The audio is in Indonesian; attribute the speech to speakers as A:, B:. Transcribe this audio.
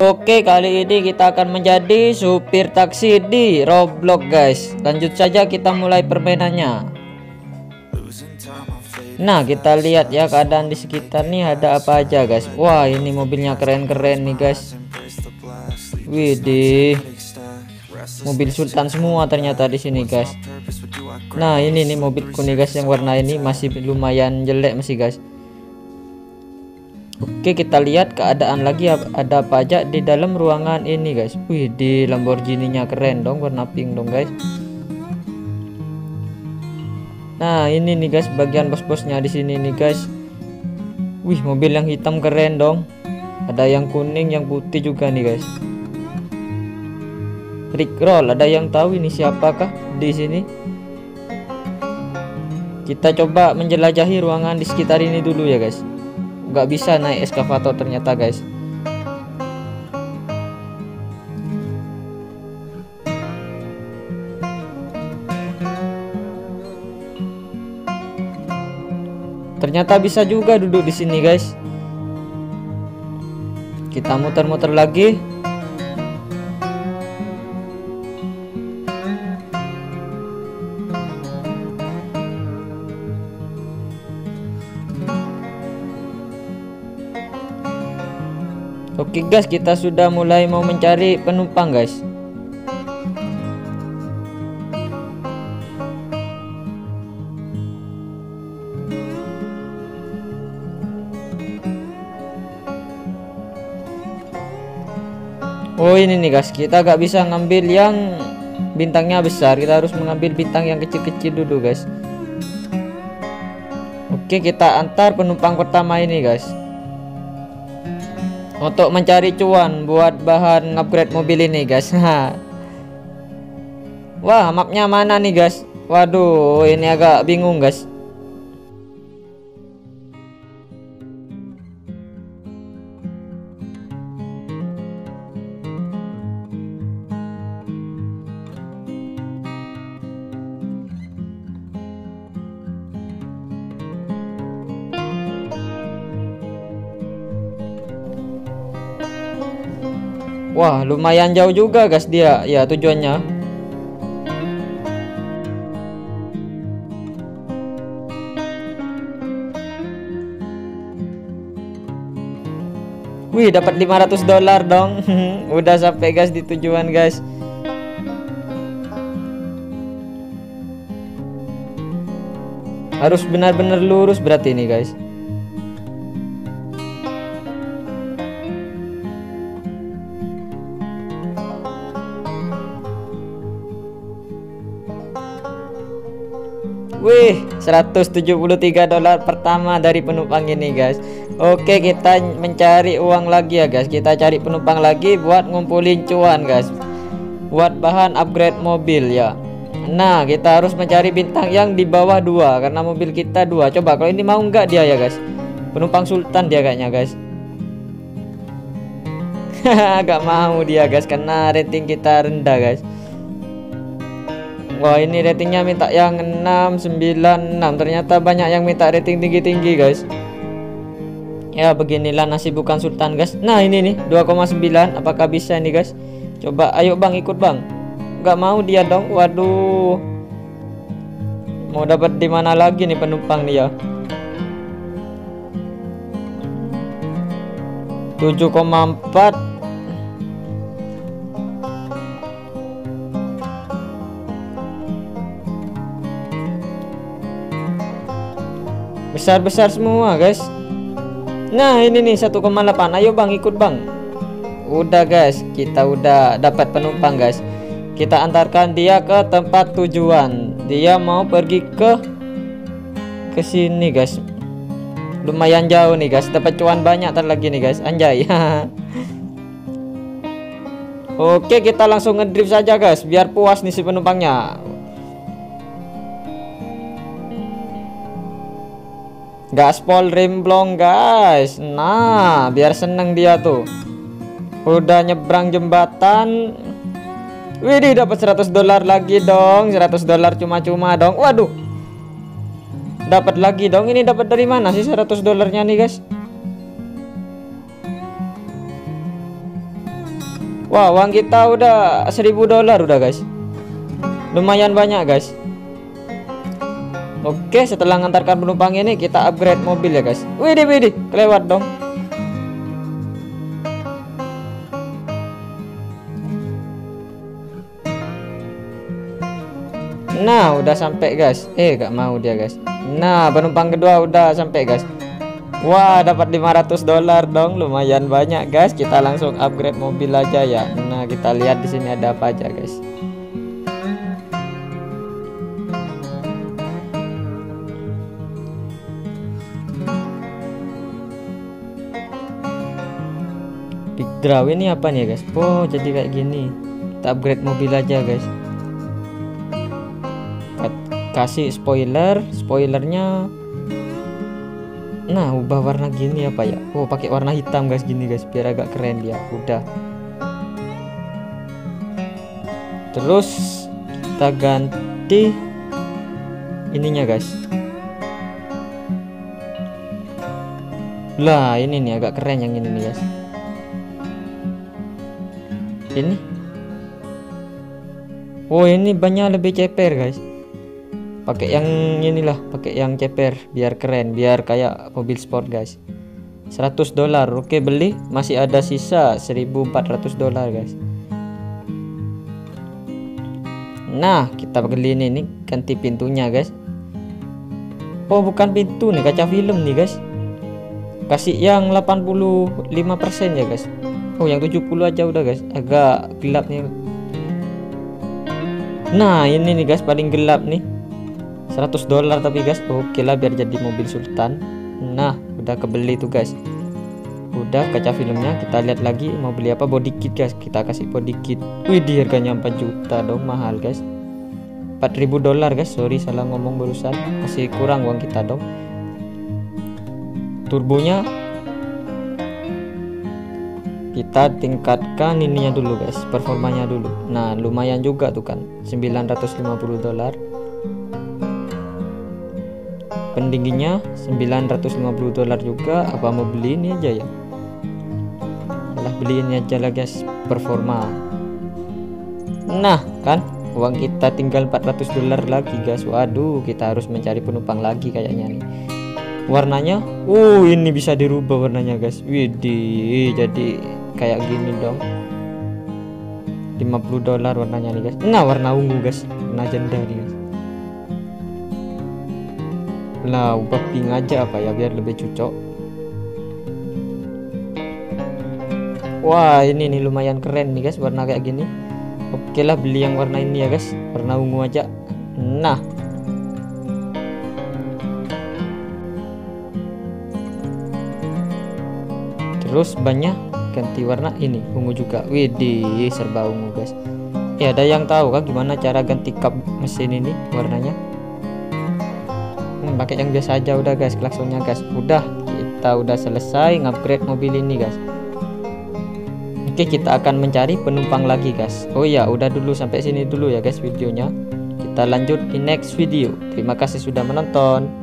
A: Oke, kali ini kita akan menjadi supir taksi di Roblox guys. Lanjut saja kita mulai permainannya. Nah, kita lihat ya keadaan di sekitar nih ada apa aja guys. Wah, ini mobilnya keren-keren nih guys. Widih, mobil sultan semua ternyata di sini guys. Nah, ini nih mobilku nih guys, yang warna ini masih lumayan jelek masih guys. Oke, kita lihat keadaan lagi ada apa aja di dalam ruangan ini guys. Wih, di Lamborghini-nya keren dong, warna pink dong guys. Nah, ini nih guys bagian bos-bosnya di sini nih guys. Wih, mobil yang hitam keren dong. Ada yang kuning, yang putih juga nih guys. Rickroll, ada yang tahu ini siapakah di sini? Kita coba menjelajahi ruangan di sekitar ini dulu ya guys. Nggak bisa naik eskavator ternyata guys. Ternyata bisa juga duduk di sini guys. Kita muter-muter lagi. Oke guys, kita sudah mulai mau mencari penumpang guys. Oh, ini nih guys, kita gak bisa ngambil yang bintangnya besar, kita harus mengambil bintang yang kecil-kecil dulu guys. Oke, kita antar penumpang pertama ini guys, untuk mencari cuan buat bahan upgrade mobil ini guys. Wah, mapnya mana nih guys? Waduh, ini agak bingung guys. Wah, lumayan jauh juga guys dia ya tujuannya. Wih, dapat $500 dong. Udah sampai guys di tujuan guys. Harus benar-benar lurus berarti ini guys. Wih, $173 pertama dari penumpang ini guys. Oke, kita mencari uang lagi ya guys. Kita cari penumpang lagi buat ngumpulin cuan guys, buat bahan upgrade mobil ya. Nah, kita harus mencari bintang yang di bawah 2 karena mobil kita 2. Coba kalau ini mau nggak dia ya guys. Penumpang sultan dia kayaknya guys. Gak mau dia guys karena rating kita rendah guys. Wah, ini ratingnya minta yang 696. Ternyata banyak yang minta rating tinggi-tinggi guys. Ya, beginilah nasib bukan sultan guys. Nah, ini nih 2,9. Apakah bisa ini guys? Coba, ayo bang, ikut bang. Nggak mau dia dong. Waduh, mau dapat di mana lagi nih penumpang nih ya. 7,4. Besar-besar semua guys. Nah, ini nih 1,8. Ayo bang, ikut bang. Udah guys, kita udah dapat penumpang guys. Kita antarkan dia ke tempat tujuan. Dia mau pergi ke sini guys. Lumayan jauh nih guys. Dapat cuan banyak lagi nih guys. Anjay. Oke, kita langsung ngedrift saja guys, biar puas nih si penumpangnya. Gaspol rimblong guys. Nah, biar seneng dia tuh. Udah nyebrang jembatan. Widih, dapat $100 lagi dong. $100 cuma-cuma dong. Waduh, dapat lagi dong. Ini dapat dari mana sih $100 nih guys? Wah, uang kita udah $1000 udah guys. Lumayan banyak guys. Oke, setelah mengantarkan penumpang ini kita upgrade mobil ya guys. Widih, widih, kelewat dong. Nah, udah sampai guys. Gak mau dia guys. Nah, penumpang kedua udah sampai guys. Wah, dapat $500 dong, lumayan banyak guys. Kita langsung upgrade mobil aja ya. Nah, kita lihat di sini ada apa aja guys. Big draw ini apa nih guys? Oh, jadi kayak gini. Kita upgrade mobil aja guys. Kasih spoilernya. Nah, ubah warna gini apa ya? Oh, pakai warna hitam guys, gini guys, biar agak keren dia. Udah. Terus kita ganti ininya guys. Lah, ini nih agak keren yang ini nih guys. Ini. Oh, ini bannya lebih ceper guys. Pakai yang inilah, pakai yang ceper biar keren, biar kayak mobil sport guys. $100. Oke, beli. Masih ada sisa $1400 guys. Nah, kita beli ini ganti pintunya guys. Oh, bukan pintu nih, kaca film nih guys. Kasih yang 85% ya guys. Oh, yang 70 aja udah guys. Agak gelap nih. Nah, ini nih guys paling gelap nih. $100 tapi guys. Oke lah, biar jadi mobil sultan. Nah, udah kebeli tuh guys. Udah kaca filmnya. Kita lihat lagi mau beli apa, body kit guys. Kita kasih body kit. Wih, harganya 4 juta dong, mahal guys. $4000 guys. Sorry, salah ngomong barusan. Masih kurang uang kita dong. Turbonya kita tingkatkan ininya dulu guys, performanya dulu. Nah, lumayan juga tuh kan, $950. Pendinginnya $950 juga. Apa mau beli ini aja ya? Lah, beli ini aja lah guys, performa. Nah kan, uang kita tinggal $400 lagi guys. Waduh, kita harus mencari penumpang lagi kayaknya nih. Warnanya, ini bisa dirubah warnanya guys. Widih, jadi kayak gini dong. $50 warnanya nih guys. Nah, warna ungu guys, warna janda nih guys. Lah, ubah pink aja apa ya, biar lebih cocok. Wah, ini nih lumayan keren nih guys, warna kayak gini. Oke lah, beli yang warna ini ya guys, warna ungu aja. Nah, terus bannya ganti warna ini, ungu juga. Widih, serba ungu guys. Ada yang tahu kan gimana cara ganti kap mesin ini warnanya? Pakai yang biasa aja udah guys, klaksonnya guys. Udah, kita udah selesai ngupgrade mobil ini guys. Oke, kita akan mencari penumpang lagi guys. Oh ya, udah dulu sampai sini dulu ya guys videonya. Kita lanjut di next video. Terima kasih sudah menonton.